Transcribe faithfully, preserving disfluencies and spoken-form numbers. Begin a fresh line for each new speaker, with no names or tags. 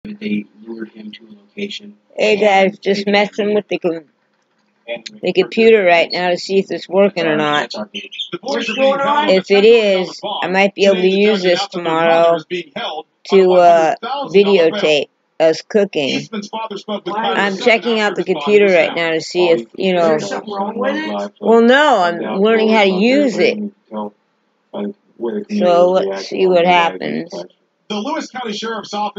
but they lured him to a location.
Hey guys, just messing with the com the computer right now to see if it's working or not. If it is, I might be able to use this tomorrow to uh, videotape us cooking. I'm checking out the computer right now to see if, you know...
There's something wrong with it?
Well, no, I'm learning how to use it. So let's see what happens.
The Lewis County Sheriff's Office